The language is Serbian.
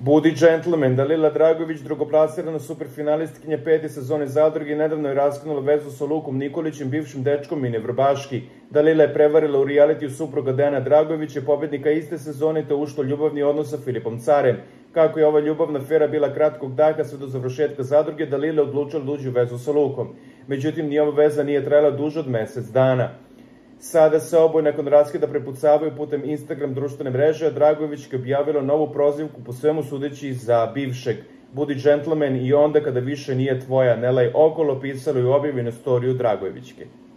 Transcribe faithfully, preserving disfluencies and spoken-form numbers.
Budi džentlmen, Dalila Dragović, drugoplasirana superfinalistkinja pete sezone Zadruge, nedavno je raskinula vezu sa Lukom Nikolićem, bivšim dečkom Mine Vrbaški. Dalila je prevarila u realitiju supruga Dejana Dragovića, pobednika iste sezone, te ušla u ljubavni odnos sa Filipom Carem. Kako je ova ljubavna afera bila kratkog daha sve do završetka Zadruge, Dalila je odlučila da uđe u vezu sa Lukom. Međutim, ni ova veza nije trajala duže od mesec dana. Sada se oboje nakon raskida prepucavaju putem Instagram društvene mreže, a Dragovićka je objavila novu prozivku, po svemu sudeći za bivšeg. Budi džentlmen i onda kada više nije tvoja, ne laj okolo, pisalo i objavi na storiju Dragovićke.